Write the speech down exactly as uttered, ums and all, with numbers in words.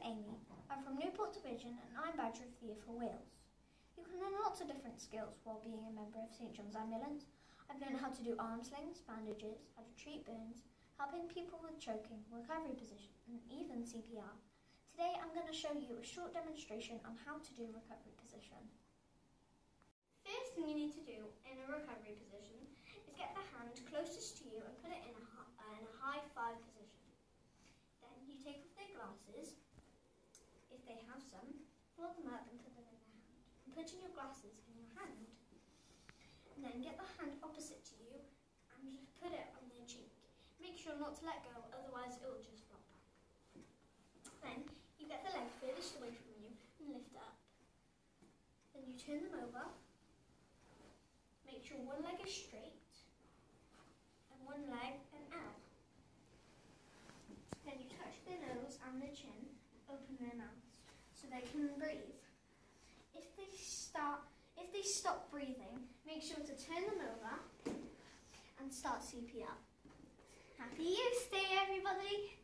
Amy. I'm from Newport Division and I'm Badger of the Year for Wales. You can learn lots of different skills while being a member of St John's Ambulance. I've learned how to do arm slings, bandages, how to treat burns, helping people with choking, recovery position and even C P R. Today I'm going to show you a short demonstration on how to do recovery position. First thing you need to do in a recovery position is get the hand closest to you and put it in a, uh, in a high five position. Then you take off their glasses, if they have some, fold them up and put them in their hand. And put in your glasses in your hand. And then get the hand opposite to you and just put it on their cheek. Make sure not to let go, otherwise it will just flop back. Then you get the leg furthest away from you and lift it up. Then you turn them over. Make sure one leg is straight and one leg an L. Then you touch their nose and their chin, open their mouths so they can breathe. If they start, if they stop breathing, make sure to turn them over and start C P R. Happy Youth Day, everybody!